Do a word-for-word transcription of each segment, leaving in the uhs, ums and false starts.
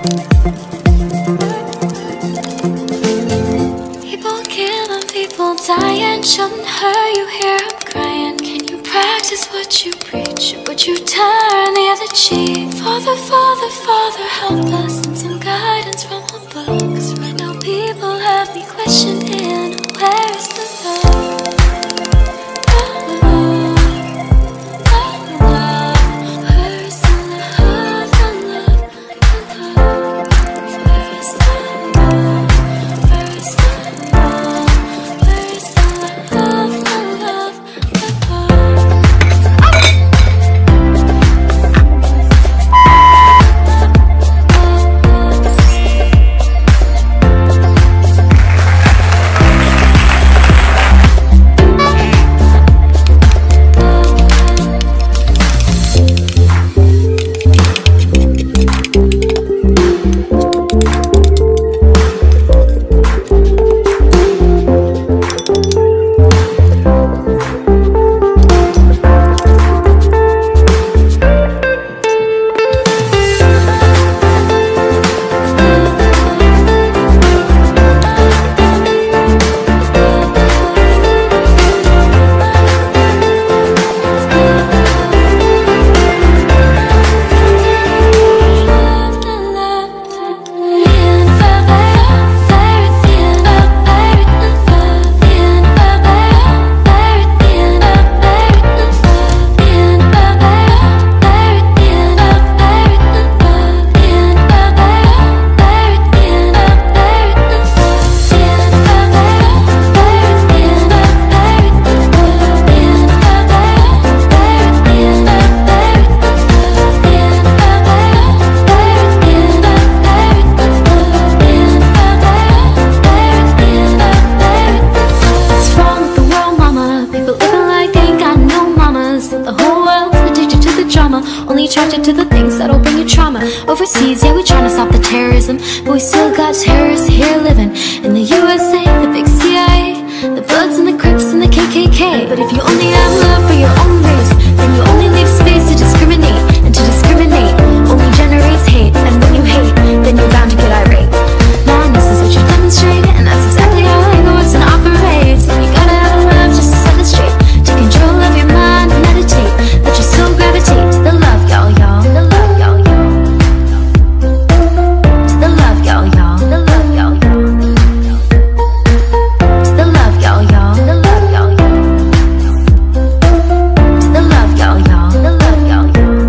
People killing, people dying, shouldn't hurt you hear I'm crying. Can you practice what you preach? Or would you turn the other cheek? Father, Father, Father, help us, and some guidance from a book. 'Cause right now people have me questioning, where is the love? Only attracted to the things that'll bring you trauma. Overseas, yeah, we tryna stop the terrorism, but we still got terrorists here living in the U S A, the big C I A, the Bloods and the Crips and the K K K. But if you only have love for your own race, then you only leave space to discriminate, and to discriminate only generates hate. And when you hate, then you're bound to get irate. Madness is what you demonstrate, and that's exactly how ego is and operates. And you gotta have love just to set it straight, to control of your mind and meditate, let your soul gravitate to the love, y'all, y'all, the love, y'all, y'all, to the love, y'all, y'all, the love, y'all, y'all, to the love, y'all, y'all, the love, y'all, y'all, to the love, y'all, y'all, the love, y'all,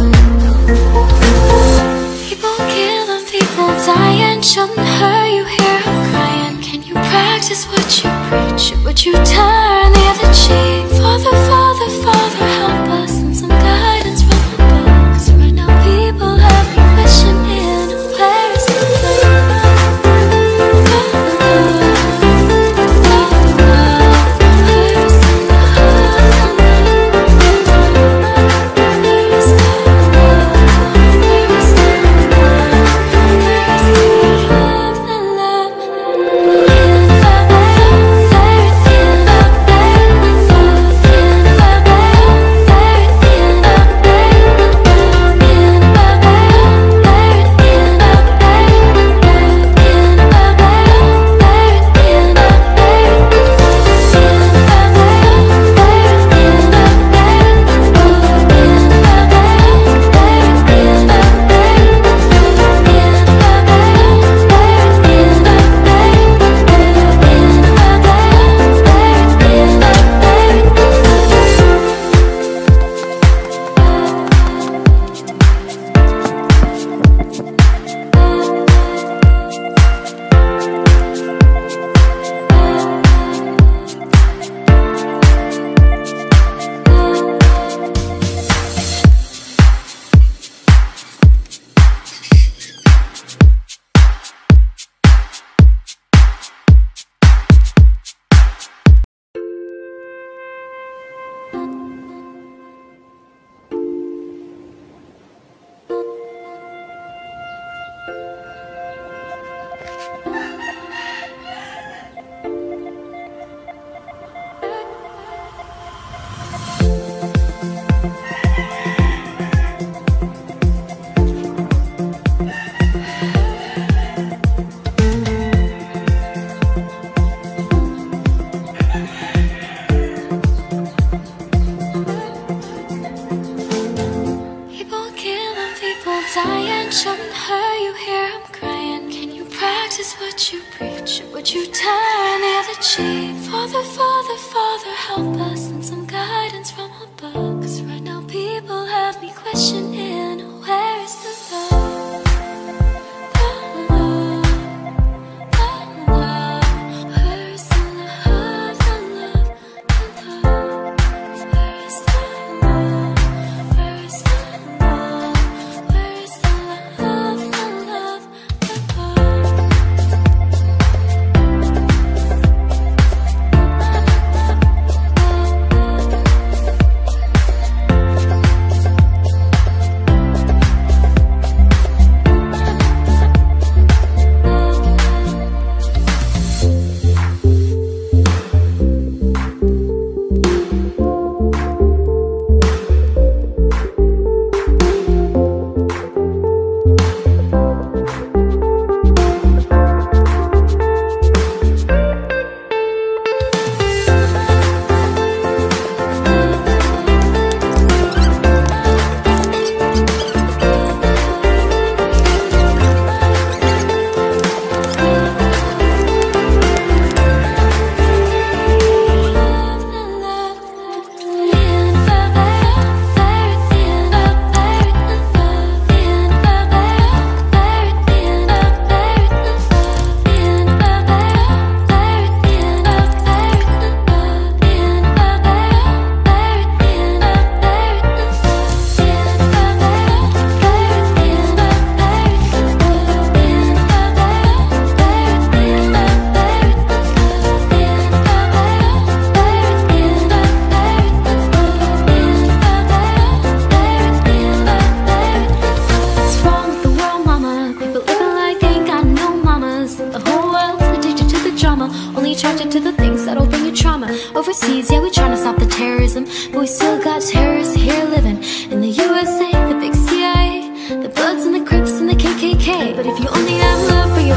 y'all. People killing, people dying, shouldn't hurt you hear I'm crying. Can you practice what you preach? Or would you turn the other cheek? Father, Father, Father, help us, and some guidance from a book. 'Cause right now people have me questioning, where is the love? Where is the love? practice what you preach? Or would you turn the other cheek? Father, Father, Father, help us, and some guidance from above. 'Cause right now people have me questioning, where is the love? The love, the love. Where is the love, the love, the love? Where is the love? Where is the love? Where is the love, the love, the love? Only attracted to the things that'll bring you trauma. Overseas, yeah, we tryna stop the terrorism, but we still got terrorists here living in the U S A, the big C I A, the Bloods and the Crips and the K K K. But if you only have love for